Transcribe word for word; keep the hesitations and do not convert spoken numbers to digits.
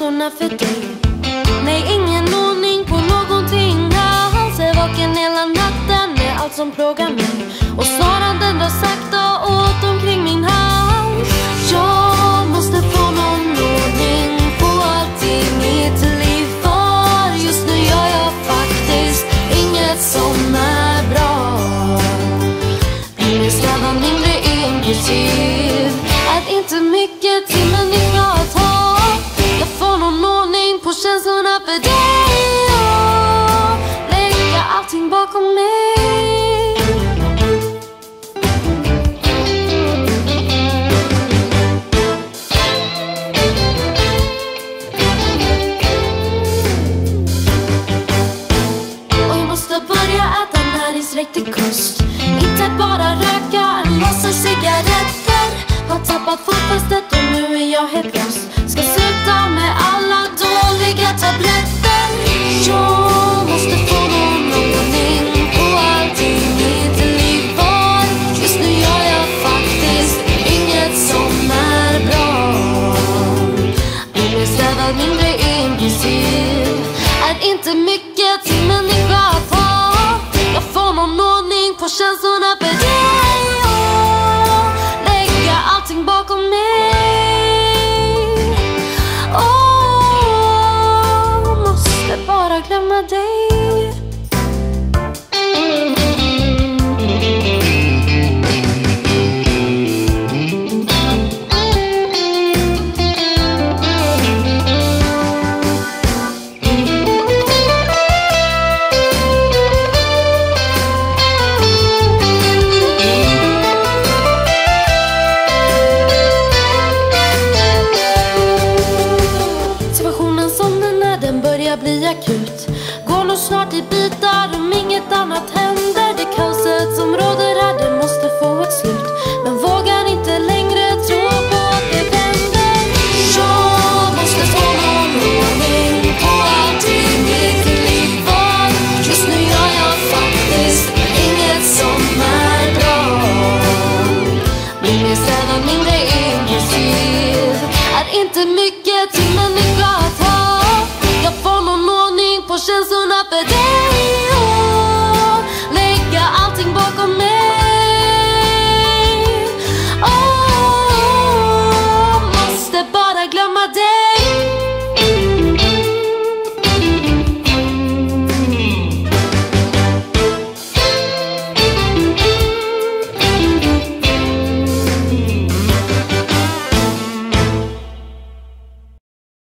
känslorna för dig. Nej, ingen ordning på någonting alls. Är vaken hela natten med allt som plågar mig. Och svaranden drar sakta åt omkring min hals. Jag måste få någon ordning på allt i mitt liv. För just nu gör jag faktiskt inget som är bra. Blir strävan mindre impulsiv. Är inte mycket till människa att ha. Jag får någon ordning på känslorna för dig. Och lägga allting bakom mig. Och jag måste börja äta näringsriktig kost. Inte bara röka en massa cigaretter. Har tappat fotfästet och nu är jag helt lost. Ska sluta med alla dåliga tabletter. Jag måste få någon ordning på allt i mitt liv. För just nu gör jag faktiskt inget som är bra. Blir strävad mindre impulsiv. Är inte mycket till människa att ha. Jag får någon ordning på känslorna för dig. Och lägga allting bakom mig. Åh, måste bara glömma dig. Bli akut. Går nog snart i bitar om inget annat händer. Det kaoset som råder här, det måste få ett slut. Men vågar inte längre tro på att det vänder. Jag måste få någon ordning på allt i mitt liv. För just nu gör jag faktiskt inget som är bra. Blir mer strävan mindre impulsiv. Är inte mycket till människor